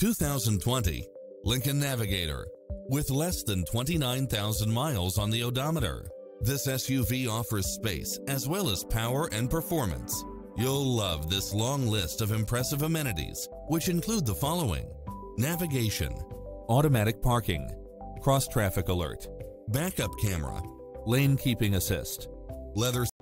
2020 Lincoln Navigator. With less than 29,000 miles on the odometer, this SUV offers space as well as power and performance. You'll love this long list of impressive amenities, which include the following: navigation, automatic parking, cross-traffic alert, backup camera, lane keeping assist, leather